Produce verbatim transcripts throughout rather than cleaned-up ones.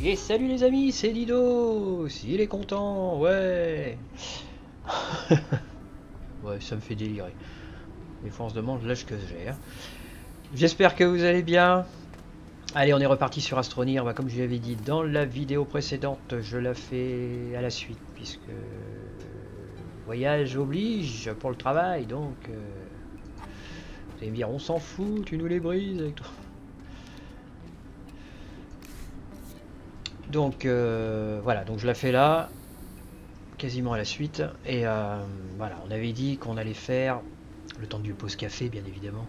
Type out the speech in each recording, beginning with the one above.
Et salut les amis, c'est Dido. S'il est content, ouais. Ouais, ça me fait délirer. Des fois on se demande l'âge que j'ai. Hein. J'espère que vous allez bien. Allez, on est reparti sur Astronir. Bah, comme je l'avais dit dans la vidéo précédente, je la fais à la suite puisque voyage oblige pour le travail. Donc, euh... vous allez me dire, on s'en fout, tu nous les brises avec toi. Donc euh, voilà, donc je la fais là, quasiment à la suite. Et euh, voilà, on avait dit qu'on allait faire le temps du pause café, bien évidemment.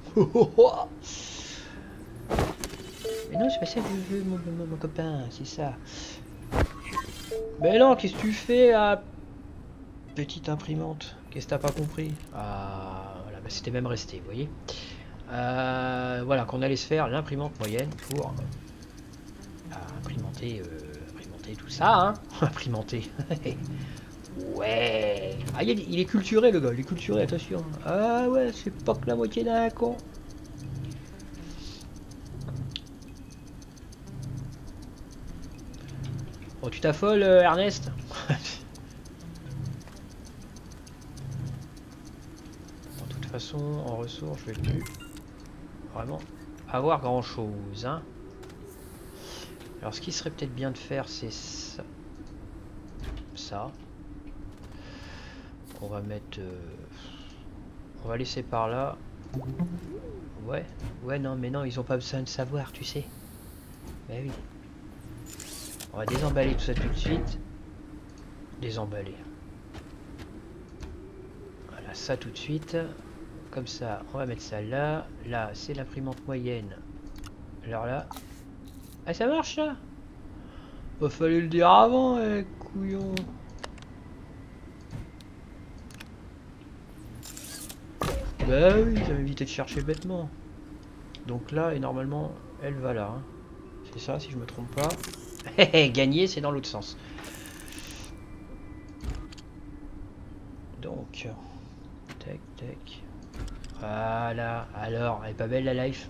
Mais non, c'est pas ça que je veux, mon, mon, mon copain, c'est ça. Mais non, qu'est-ce que tu fais à petite imprimante? Qu'est-ce que t'as pas compris? Ah, voilà, bah, c'était même resté, vous voyez. Euh, voilà, qu'on allait se faire l'imprimante moyenne pour euh, imprimenter, euh, imprimenter tout ça, hein. Imprimenter. Ouais. Ah, il est, il est culturé, le gars, il est culturé, attention. Ah ouais, c'est pas que la moitié d'un con. Bon, tu t'affoles, euh, Ernest? De toute façon, en ressources, je vais plus vraiment avoir grand chose. Hein. Alors, ce qui serait peut-être bien de faire, c'est ça. Ça. On va mettre. Euh... On va laisser par là. Ouais. Ouais, non, mais non, ils ont pas besoin de savoir, tu sais. Bah oui. On va désemballer tout ça tout de suite. Désemballer. Voilà, ça tout de suite. Comme ça, on va mettre ça là. Là, c'est l'imprimante moyenne. Alors là... Ah, ça marche ça? Bah, fallait le dire avant, eh, couillon. Bah oui, ça m'évitait de chercher bêtement. Donc là, et normalement, elle va là. Hein. C'est ça, si je me trompe pas. Gagner, c'est dans l'autre sens. Donc... Tac, tac. Voilà. Alors, elle est pas belle la life?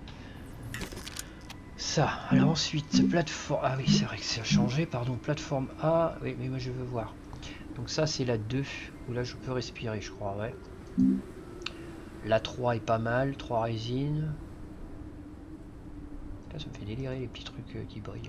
Ça, alors ensuite, plateforme... Ah oui, c'est vrai que ça a changé, pardon, plateforme A, oui, mais moi je veux voir. Donc ça, c'est la deux, où là je peux respirer, je crois, ouais. La trois est pas mal, trois résines. Là, ça me fait délirer les petits trucs euh, qui brillent.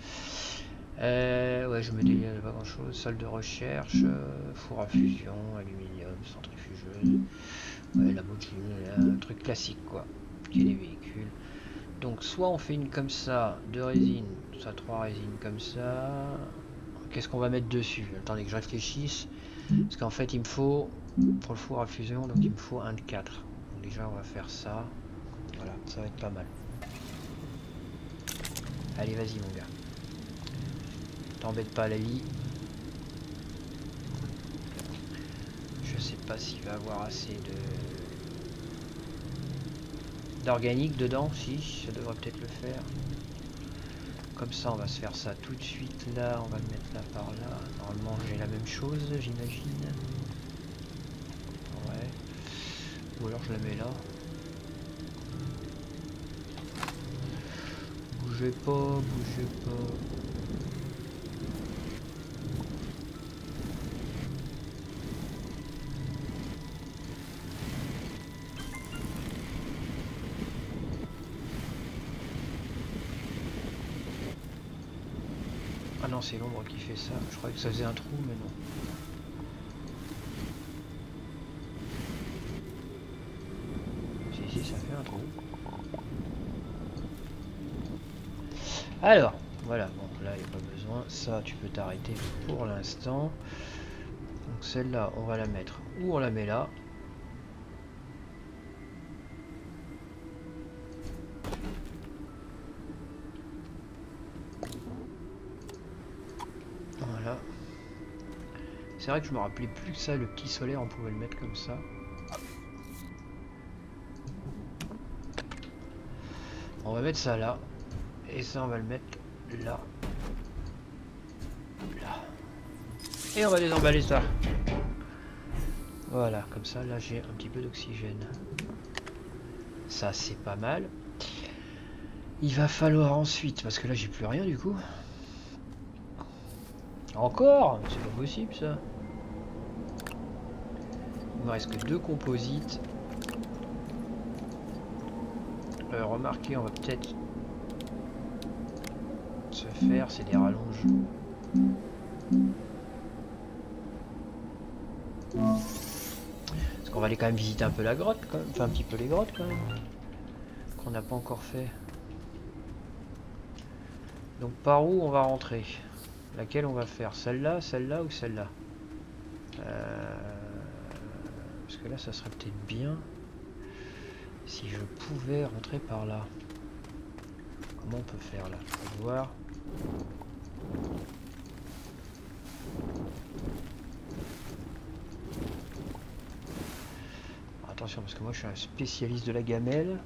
Euh, ouais, je me délire pas grand chose. Salle de recherche, euh, four à fusion, aluminium, centrifugeuse. Ouais, la module, un truc classique, quoi. Qui est les véhicules. Donc soit on fait une comme ça, deux résines, ça trois résines comme ça. Qu'est-ce qu'on va mettre dessus? Attendez que je réfléchisse. Parce qu'en fait il me faut, pour le four à fusion, donc il me faut un de quatre. Donc déjà on va faire ça. Voilà, ça va être pas mal. Allez vas-y mon gars. T'embête pas à la vie. Je sais pas s'il va avoir assez de... d'organique dedans, si, ça devrait peut-être le faire. Comme ça, on va se faire ça tout de suite là, on va le mettre là par là. Normalement, j'ai la même chose, j'imagine. Ouais. Ou alors je la mets là. Bougez pas, bougez pas. Ah non, c'est l'ombre qui fait ça. Je croyais que ça faisait un trou, mais non. Si, si, ça fait un trou. Alors, voilà. Bon, là, il n'y a pas besoin. Ça, tu peux t'arrêter pour l'instant. Donc celle-là, on va la mettre où on la met là. Voilà. C'est vrai que je me rappelais plus que ça, le petit solaire, on pouvait le mettre comme ça. On va mettre ça là. Et ça, on va le mettre là. Là. Et on va désemballer ça. Voilà, comme ça, là, j'ai un petit peu d'oxygène. Ça, c'est pas mal. Il va falloir ensuite, parce que là, j'ai plus rien du coup. Encore? C'est pas possible ça. Il me reste que deux composites. Euh, remarquez, on va peut-être se faire, c'est des rallonges. Parce qu'on va aller quand même visiter un peu la grotte, quand même. Enfin un petit peu les grottes quand même. Qu'on n'a pas encore fait. Donc par où on va rentrer? Laquelle on va faire? Celle-là, celle-là ou celle-là? euh... Parce que là ça serait peut-être bien si je pouvais rentrer par là. Comment on peut faire là? On va voir. Attention parce que moi je suis un spécialiste de la gamelle.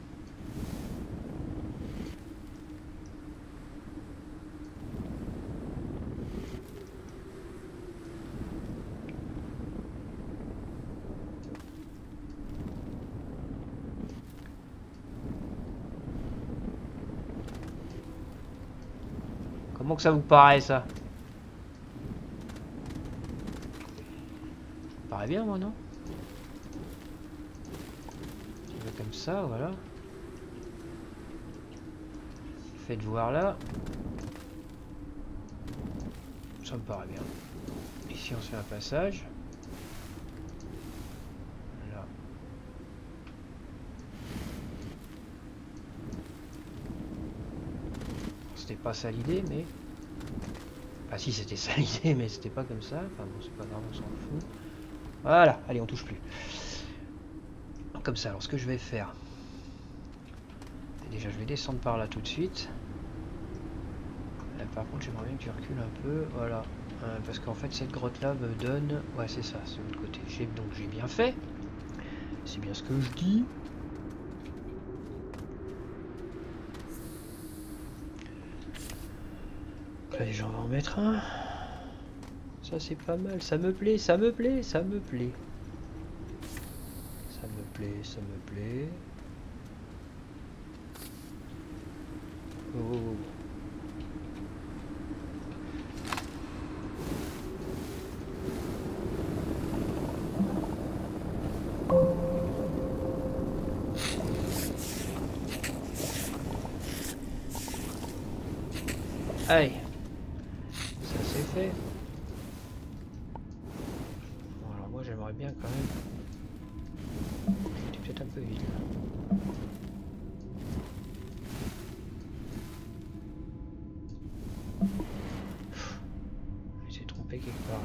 Comment que ça vous paraît ça? Ça me paraît bien moi non? Comme ça, voilà. Faites voir là. Ça me paraît bien. Ici on se fait un passage. Là. C'était pas ça l'idée, mais... Ah si, c'était ça l'idée, mais c'était pas comme ça. Enfin bon, c'est pas grave, on s'en fout. Voilà, allez, on touche plus. Comme ça, alors ce que je vais faire... Déjà, je vais descendre par là tout de suite. Là, par contre, j'aimerais bien que tu recules un peu. Voilà. Euh, parce qu'en fait, cette grotte-là me donne... Ouais, c'est ça, c'est de l'autre côté. Donc, j'ai bien fait. C'est bien ce que je dis. Allez, j'en vais en mettre un. Ça, c'est pas mal. Ça me plaît, ça me plaît, ça me plaît. Ça me plaît, ça me plaît. Oh. Allez, ça c'est fait. Bon, alors moi j'aimerais bien quand même. J'étais peut-être un peu vite là. Je m'étais trompé quelque part.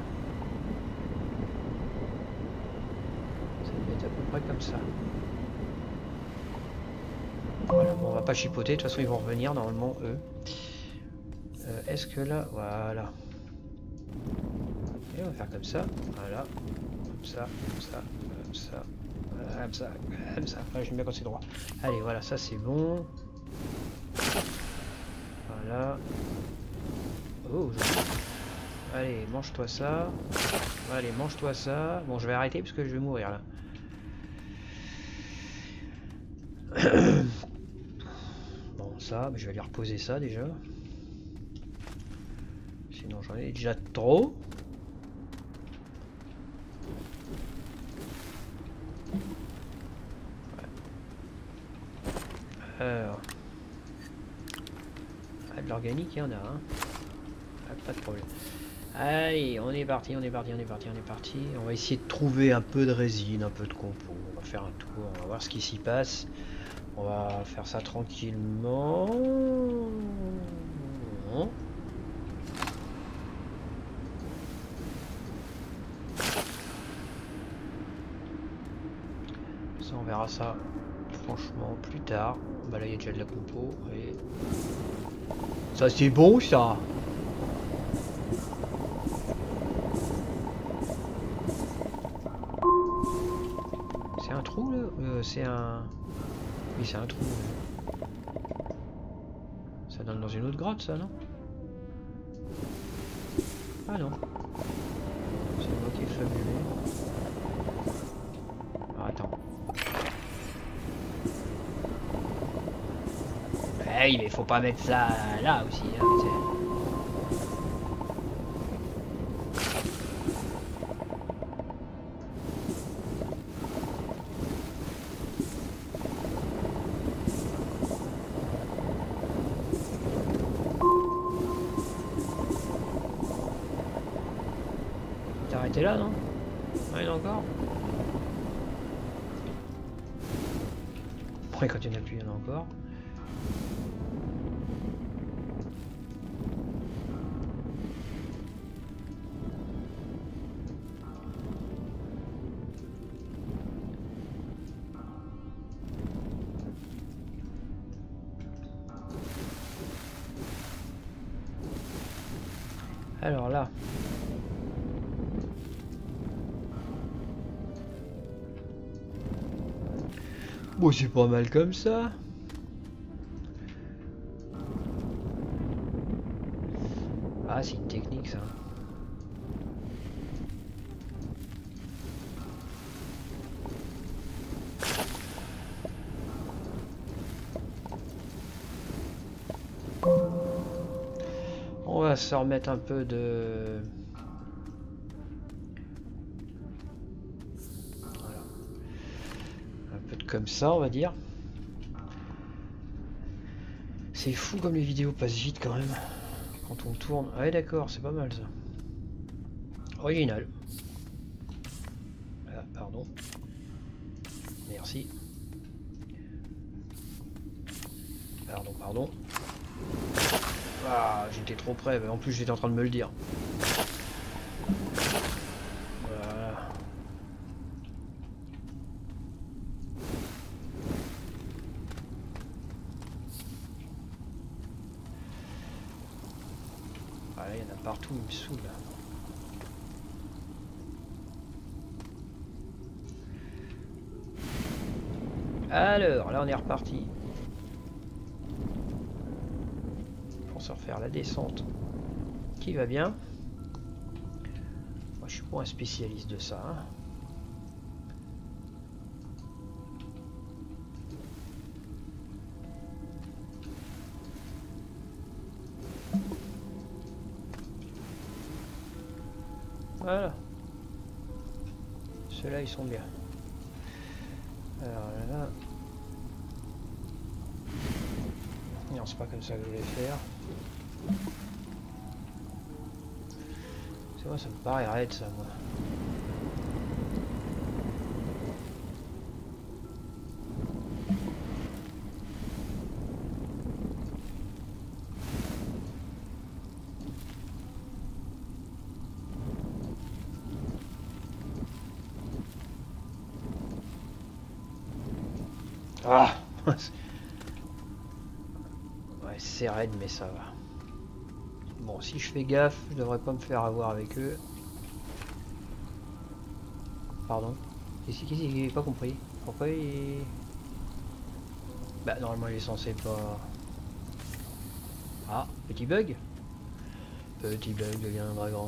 Ça devait être à peu près comme ça. Voilà, bon, on va pas chipoter, de toute façon ils vont revenir normalement eux. Euh, Est-ce que là, voilà. Et on va faire comme ça, voilà. Comme ça, comme ça, comme ça, comme ça, comme ça. Enfin, j'aime bien quand c'est droit. Allez, voilà, ça c'est bon. Voilà. Oh, je... Allez, mange-toi ça. Allez, mange-toi ça. Bon, je vais arrêter parce que je vais mourir là. Bon, ça, je vais aller reposer ça déjà. Sinon, j'en ai déjà trop. Alors. Ah, de l'organique, il y en a, hein. Ah, pas de problème. Allez, on est parti, on est parti, on est parti, on est parti. On va essayer de trouver un peu de résine, un peu de compo. On va faire un tour, on va voir ce qui s'y passe. On va faire ça tranquillement. Ça, on verra ça franchement plus tard. Bah là, il y a déjà de la compo. Et... ça, c'est bon, ça. C'est un trou, là euh, C'est un... Oui, c'est un trou. Ça donne dans une autre grotte, ça, non? Ah non. C'est moi qui ai fabulé. Ah, attends. Hey, mais faut pas mettre ça là aussi. Hein, T'es là, non? Ah, il y en a encore? Après, quand il n'y en a plus, il y en a encore. Alors là. Bon, c'est pas mal comme ça. Ah, c'est une technique ça. On va se remettre un peu de... Voilà. Un peu de comme ça, on va dire. C'est fou comme les vidéos passent vite quand même. Quand on tourne. Ah ouais, d'accord, c'est pas mal ça. Original. Ah, pardon. Merci. Pardon, pardon. Ah, j'étais trop près, mais en plus j'étais en train de me le dire. Voilà. Ah, là, il y en a partout, il me saoule. Alors, là on est reparti. Pour se refaire la descente qui va bien. Moi je suis pas un spécialiste de ça. Hein. Voilà. Ceux-là ils sont bien. Alors là... Non, c'est pas comme ça que je voulais faire. C'est moi, ça me paraît raide ça, moi. Ah. Ouais, c'est raide, mais ça va. Bon, si je fais gaffe, je devrais pas me faire avoir avec eux. Pardon. Qu'est-ce qu'il j'ai pas compris? Pourquoi il... Bah, normalement, il est censé pas... Ah, petit bug. Petit bug deviendra grand.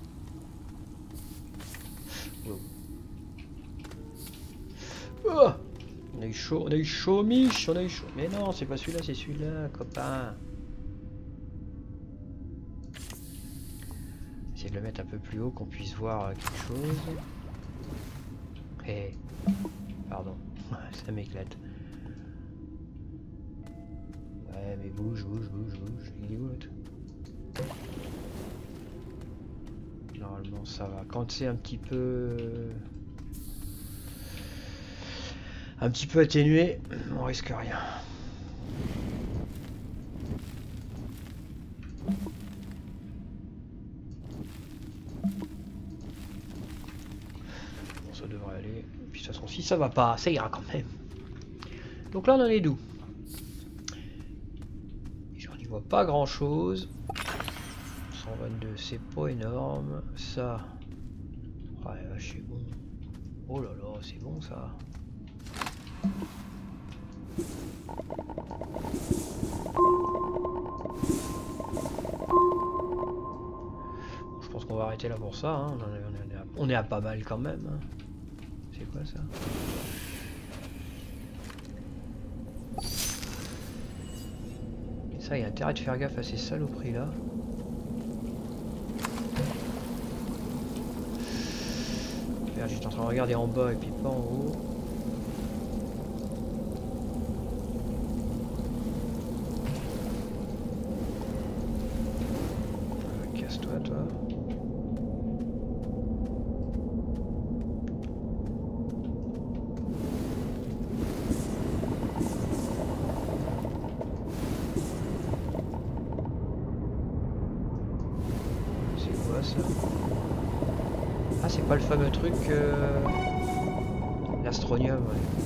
Oh. Oh, on a eu chaud, on a eu chaud, Mich, on a eu chaud. Mais non, c'est pas celui-là, c'est celui-là, copain. Essayer de le mettre un peu plus haut, qu'on puisse voir quelque chose. Eh, hey. Pardon, ça m'éclate. Ouais, mais bouge, bouge, bouge, bouge. Il est où l'autre? Normalement, ça va. Quand c'est un petit peu... un petit peu atténué, on risque rien. Bon, ça devrait aller. Puis de toute façon, si ça va pas, ça ira quand même. Donc là, on en est d'où? J'en y vois pas grand chose. cent vingt-deux, c'est pas énorme. Ça, ouais, c'est bon. Oh là là, c'est bon ça. Je pense qu'on va arrêter là pour ça. Hein. On, est, on, est à, on est à pas mal quand même. Hein. C'est quoi ça? Ça, il y a intérêt de faire gaffe à ces saloperies là. J'étais en train de regarder en bas et puis pas en haut. Casse-toi, toi. pas le fameux truc... Euh... L'astronium, ouais.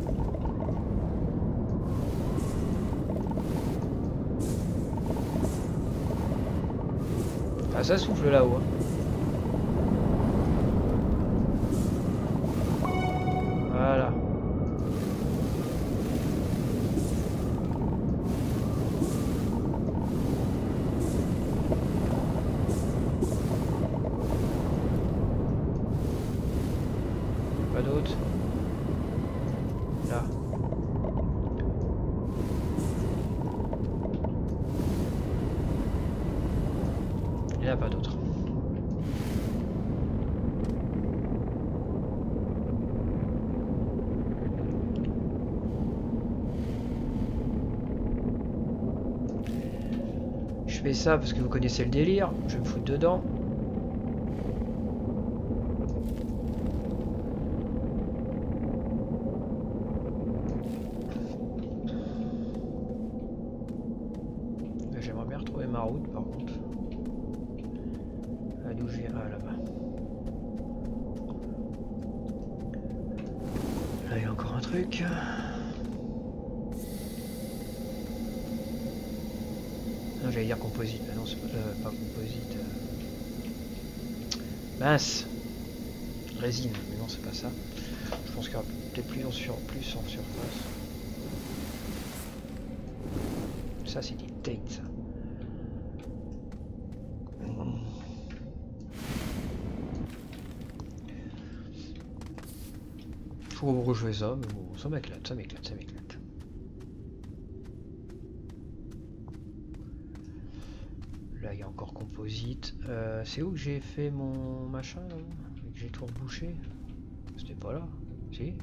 Ah, ça souffle là-haut. Hein. Voilà. Pas d'autre. Là. Il n'y en a pas d'autre. Je fais ça parce que vous connaissez le délire. Je vais me foutre dedans. J'aimerais bien retrouver ma route par contre. Ah, d'où je viens? Ah, là-bas. Là, il y a encore un truc. Non, j'allais dire composite, mais non, c'est pas, euh, pas composite. Euh... Mince. Résine, mais non, c'est pas ça. Je pense qu'il y aura peut-être plus en, sur... plus en surface. Ça, c'est des tates, ça. Faut rejouer ça, mais bon, ça m'éclate, ça m'éclate, ça m'éclate. Là, il y a encore composite. Euh, c'est où que j'ai fait mon machin, là, que j'ai tout rebouché? C'était pas là, si?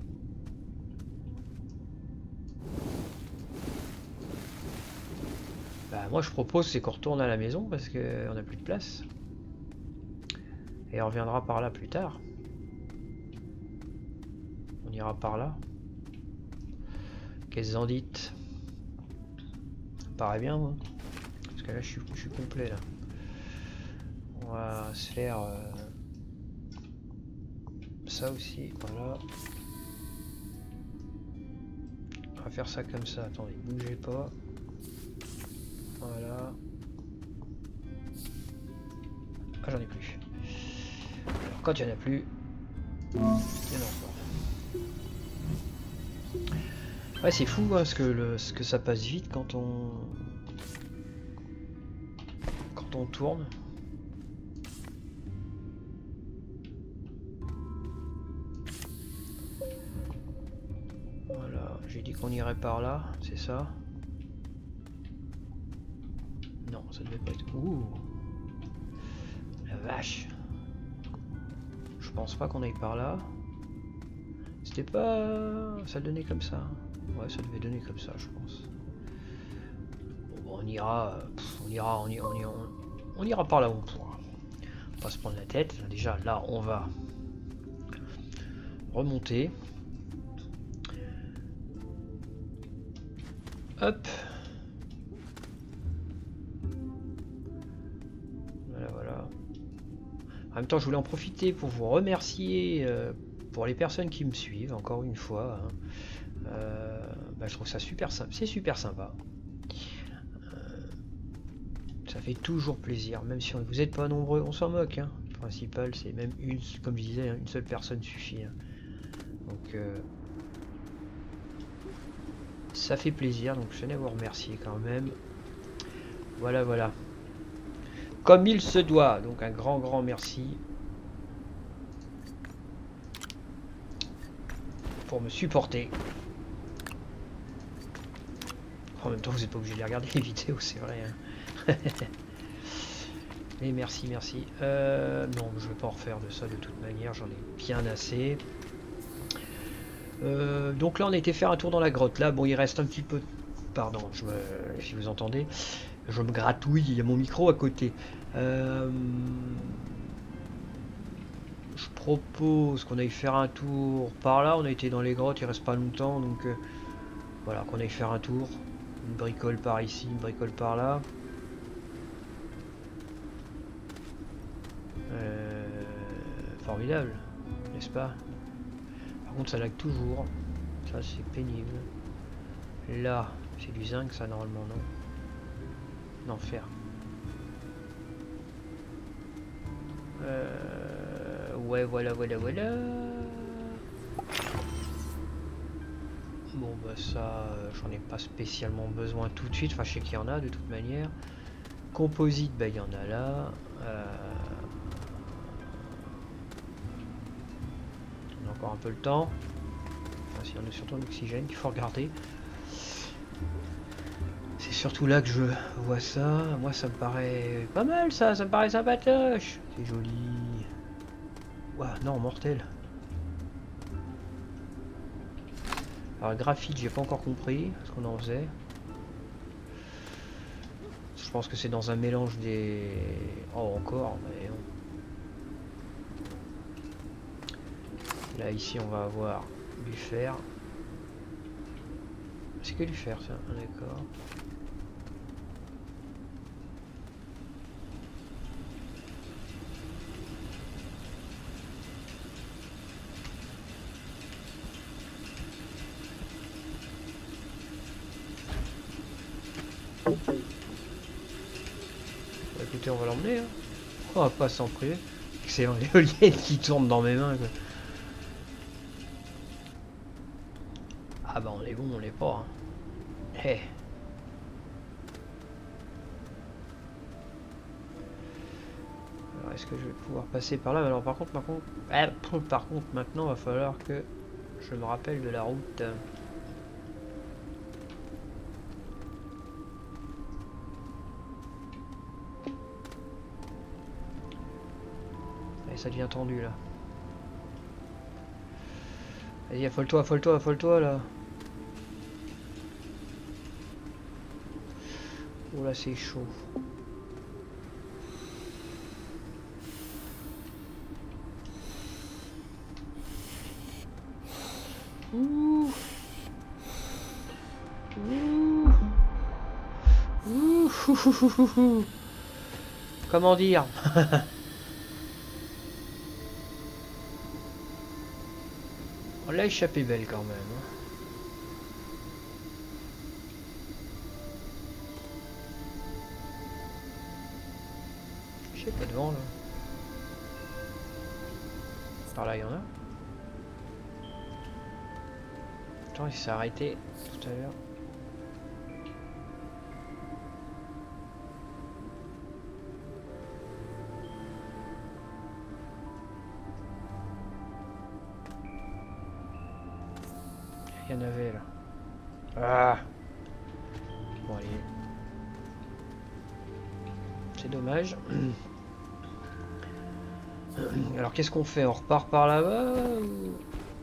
Bah, moi, je propose, c'est qu'on retourne à la maison parce qu'on n'a plus de place. Et on reviendra par là plus tard. On ira par là. Qu'est-ce que vous en dites? Ça me paraît bien, moi. Parce que là, je suis, je suis complet, là. On va se faire... Euh, ça aussi, voilà. On va faire ça comme ça. Attendez, bougez pas. Voilà. Ah, j'en ai plus. Alors, quand il n'y en a plus, il y en a encore. Ouais, c'est fou hein, ce, que le, ce que ça passe vite quand on... quand on tourne. Voilà, j'ai dit qu'on irait par là, c'est ça? Non, ça devait pas être... Ouh, la vache. Je pense pas qu'on aille par là. C'était pas... ça donnait comme ça. Ouais, ça devait donner comme ça, je pense. Bon, on ira... Pff, on ira... On ira, on ira, on ira par là où on pourra. On va pas se prendre la tête. Déjà, là, on va remonter. Hop. Voilà, voilà. En même temps, je voulais en profiter pour vous remercier euh, pour les personnes qui me suivent, encore une fois. Hein. Euh, bah, je trouve ça super sympa. C'est super sympa. Euh, ça fait toujours plaisir, même si on, vous n'êtes pas nombreux, on s'en moque. Hein. Le principal, c'est même une, comme je disais, une seule personne suffit. Hein. Donc, euh, ça fait plaisir. Donc, je tenais à vous remercier quand même. Voilà, voilà. Comme il se doit. Donc, un grand, grand merci pour me supporter. En même temps, vous n'êtes pas obligé de les regarder les vidéos, c'est vrai. Hein. Mais merci, merci. Euh, non, je ne vais pas en refaire de ça de toute manière, j'en ai bien assez. Euh, donc là, on a été faire un tour dans la grotte. Là, bon, il reste un petit peu... Pardon, je me... si vous entendez. Je me gratouille, il y a mon micro à côté. Euh... Je propose qu'on aille faire un tour par là. On a été dans les grottes, il reste pas longtemps, donc euh, voilà, qu'on aille faire un tour. Une bricole par ici, une bricole par là. Euh... Formidable, n'est-ce pas? Par contre ça lag toujours. Ça c'est pénible. Là, c'est du zinc ça normalement, non? Non, fer. Euh... Ouais, voilà, voilà, voilà. Bon bah ça, euh, j'en ai pas spécialement besoin tout de suite. Enfin, je sais qu'il y en a de toute manière. Composite, bah il y en a là. Euh... On a encore un peu le temps. Enfin, s'il y en a surtout l'oxygène qu'il faut regarder. C'est surtout là que je vois ça. Moi, ça me paraît pas mal, ça. Ça me paraît sympatoche. C'est joli. Ouah, non, mortel. Alors, graphite, j'ai pas encore compris ce qu'on en faisait. Je pense que c'est dans un mélange des... Oh, encore, mais non. Là, ici, on va avoir du fer. C'est que du fer, ça. D'accord. Bah, écoutez, on va l'emmener. Hein. On va pas s'en priver. Excellent, l'éolienne qui tourne dans mes mains. Quoi. Ah bah on est bon, on l'est pas. Hein. Hey. Alors est-ce que je vais pouvoir passer par là? Alors par contre, par contre, ah, par contre, maintenant, il va falloir que je me rappelle de la route. Et ça devient tendu là. Vas-y, affole-toi, affole-toi, affole-toi là. Oh là, c'est chaud. Ouh. Ouh. Ouh. Comment dire? On l'a échappé belle quand même. Hein. Je sais pas devant là. Par là il y en a. Attends, il s'est arrêté tout à l'heure. Il y en avait là. Ah. Bon allez. C'est dommage. Alors qu'est-ce qu'on fait? On repart par là-bas ou...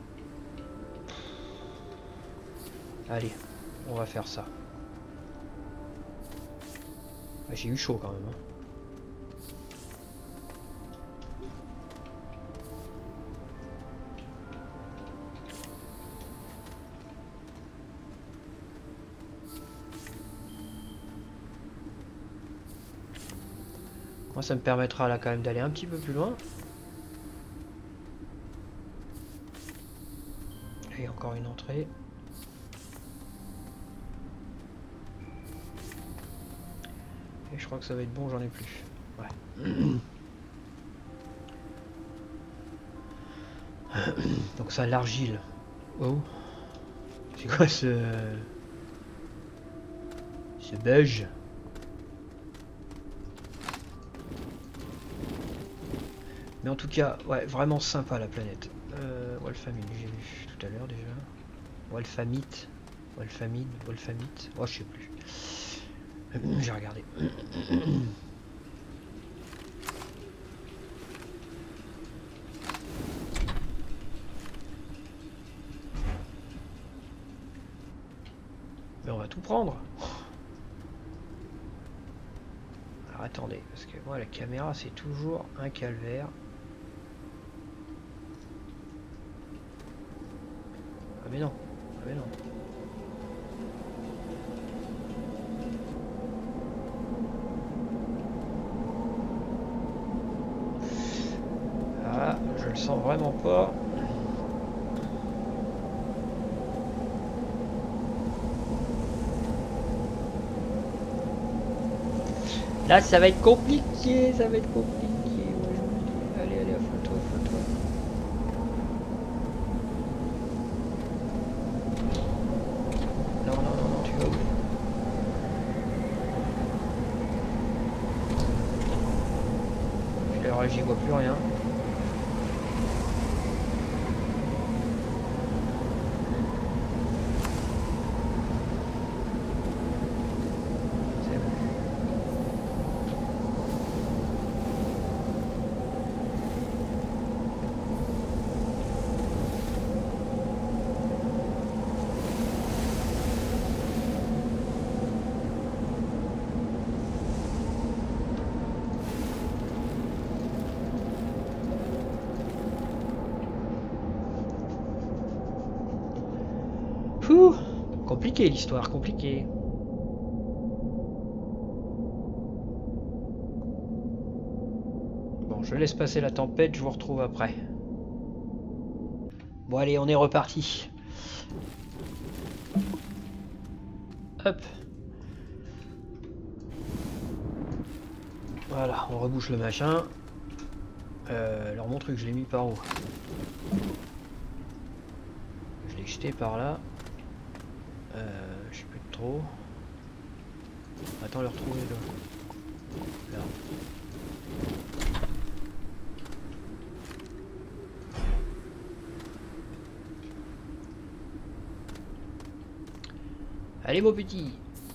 Allez, on va faire ça. Ah, j'ai eu chaud quand même. Hein. Moi, ça me permettra là quand même d'aller un petit peu plus loin. Et encore une entrée. Et je crois que ça va être bon, j'en ai plus. Ouais. Donc ça, l'argile. Oh. C'est quoi ce... Ce beige? Mais en tout cas, ouais, vraiment sympa la planète. Euh, Wolfamine, j'ai vu tout à l'heure déjà. Wolfamite, Wolfamine, Wolfamite. Oh, je sais plus. J'ai regardé. Mais on va tout prendre. Alors attendez, parce que moi la caméra c'est toujours un calvaire. Ah mais non, ah mais non. Ah, je le sens vraiment pas. Là, ça va être compliqué, ça va être compliqué. Ouais, je vous le dis. Allez, allez, affole-toi, affole-toi. Non, non, non, non, tu vas où? Puis là, j'y vois plus rien. Pouh, compliqué l'histoire, compliqué. Bon, je laisse passer la tempête, je vous retrouve après. Bon allez, on est reparti. Hop. Voilà, on rebouche le machin. Euh, alors mon truc, je l'ai mis par où? Je l'ai jeté par là. Euh, je sais plus trop. Attends, le retrouver là. Là. Allez mon petit.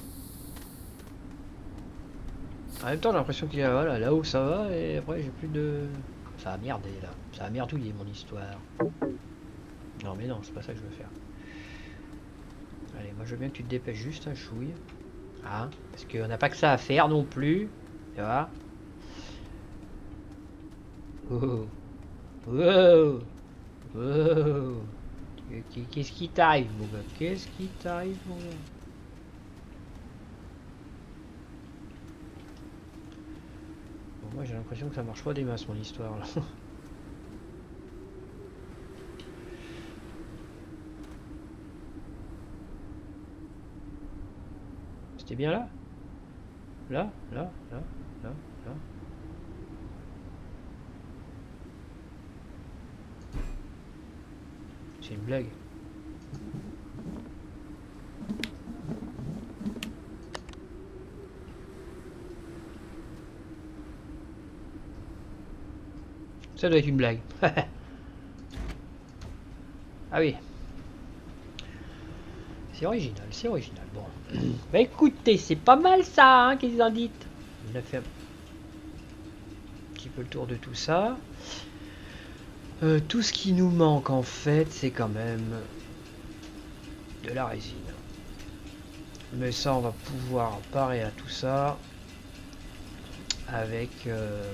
En même temps j'ai l'impression qu'il y a voilà, là-haut ça va et après j'ai plus de... Ça a merdé là. Ça a merdouillé mon histoire. Non mais non, c'est pas ça que je veux faire. Allez, moi je veux bien que tu te dépêches juste un chouille. Hein, parce qu'on n'a pas que ça à faire non plus. Tu vois. Oh. Oh. Oh. Qu'est-ce qui t'arrive mon gars? Qu'est-ce qui t'arrive mon gars? Bon, moi j'ai l'impression que ça marche pas des masses mon histoire là. C'était bien là? Là, là, là, là, là. C'est une blague. Ça doit être une blague. Ah oui. C'est original, c'est original. Bon. Bah écoutez, c'est pas mal ça, hein, qu'ils en dites. On a fait un petit peu le tour de tout ça. Euh, tout ce qui nous manque en fait, c'est quand même de la résine. Mais ça, on va pouvoir parer à tout ça avec... Euh...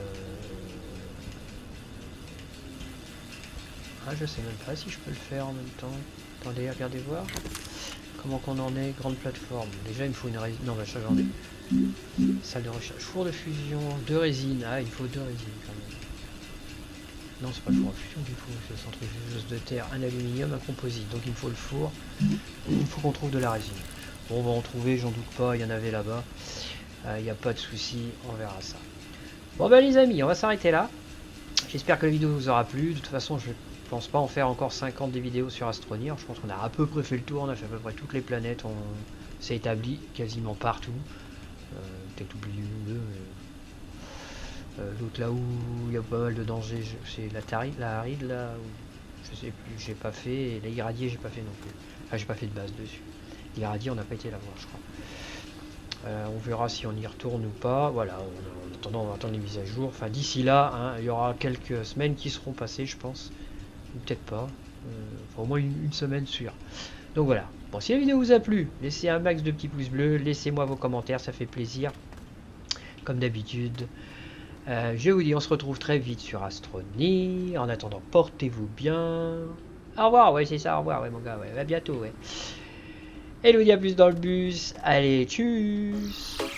Ah, je sais même pas si je peux le faire en même temps. Attendez, regardez voir. Comment qu'on en est, grande plateforme. Déjà, il me faut une résine. Non, bah ça j'en ai. Salle de recherche, four de fusion, deux résines. Ah, il faut deux résines quand même. Non, c'est pas le four à fusion qu'il faut, c'est le centrifugeuse de terre, un aluminium, un composite. Donc il me faut le four. Il faut qu'on trouve de la résine. Bon, on va en trouver, j'en doute pas, il y en avait là-bas. Il euh, n'y a pas de souci, on verra ça. Bon ben les amis, on va s'arrêter là. J'espère que la vidéo vous aura plu. De toute façon, je pense pas en faire encore cinquante des vidéos sur Astroneer. Je pense qu'on a à peu près fait le tour, on a fait à peu près toutes les planètes, on s'est établi quasiment partout. Euh, Peut-être oublié une ou deux. Mais... Euh, L'autre là où il y a pas mal de dangers, c'est la Taride, la Aride là, où, je sais plus, j'ai pas fait. Et la Irradiée, j'ai pas fait non plus. Enfin, j'ai pas fait de base dessus. L'Irradiée, on n'a pas été la voir, je crois. Euh, on verra si on y retourne ou pas. Voilà, en attendant, on va attendre les mises à jour. Enfin, d'ici là, hein, il y aura quelques semaines qui seront passées, je pense. Peut-être pas. Euh, enfin, au moins une, une semaine sûre. Donc voilà. Bon, si la vidéo vous a plu, laissez un max de petits pouces bleus. Laissez-moi vos commentaires, ça fait plaisir. Comme d'habitude. Euh, je vous dis, on se retrouve très vite sur Astroneer. En attendant, portez-vous bien. Au revoir, ouais, c'est ça, au revoir, ouais, mon gars, ouais, à bientôt, ouais. Et je vous dis à plus dans le bus. Allez, tchuss.